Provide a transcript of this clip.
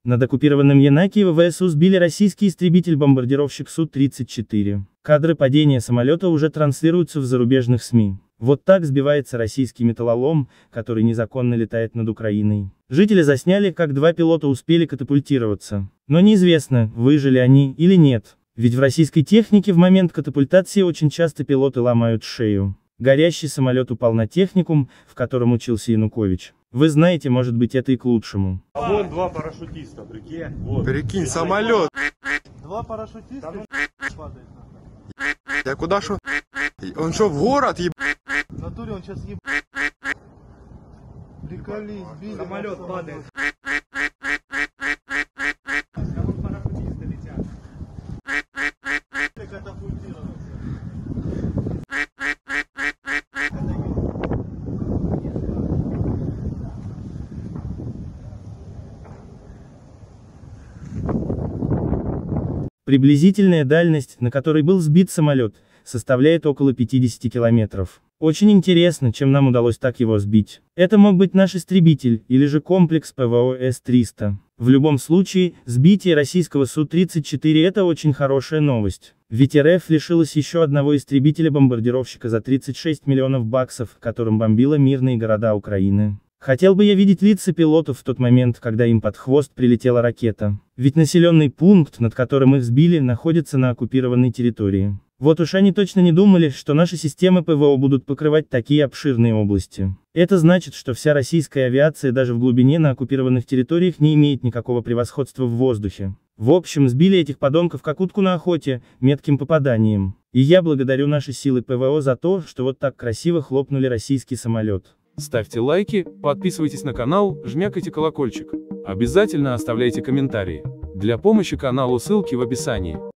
Над оккупированным Янакиево ВСУ сбили российский истребитель-бомбардировщик Су-34. Кадры падения самолета уже транслируются в зарубежных СМИ. Вот так сбивается российский металлолом, который незаконно летает над Украиной. Жители засняли, как два пилота успели катапультироваться. Но неизвестно, выжили они или нет. Ведь в российской технике в момент катапультации очень часто пилоты ломают шею. Горящий самолет упал на техникум, в котором учился Янукович. Вы знаете, может быть, это и к лучшему. А вон два парашютиста, прикинь. Вот. Прикинь, самолет. Два парашютиста падает. Я куда шо? Он что, в город еб... В натуре он сейчас еб... Приколись, били. Самолет падает. Парашютисты летят. Катапультировался. Приблизительная дальность, на которой был сбит самолет, составляет около 50 километров. Очень интересно, чем нам удалось так его сбить. Это мог быть наш истребитель, или же комплекс ПВО С-300. В любом случае, сбитие российского Су-34 это очень хорошая новость. Ведь РФ лишилась еще одного истребителя-бомбардировщика за 36 миллионов баксов, которым бомбила мирные города Украины. Хотел бы я видеть лица пилотов в тот момент, когда им под хвост прилетела ракета. Ведь населенный пункт, над которым их сбили, находится на оккупированной территории. Вот уж они точно не думали, что наши системы ПВО будут покрывать такие обширные области. Это значит, что вся российская авиация даже в глубине на оккупированных территориях не имеет никакого превосходства в воздухе. В общем, сбили этих подонков как утку на охоте, метким попаданием. И я благодарю наши силы ПВО за то, что вот так красиво хлопнули российский самолет. Ставьте лайки, подписывайтесь на канал, жмякайте колокольчик. Обязательно оставляйте комментарии. Для помощи каналу ссылки в описании.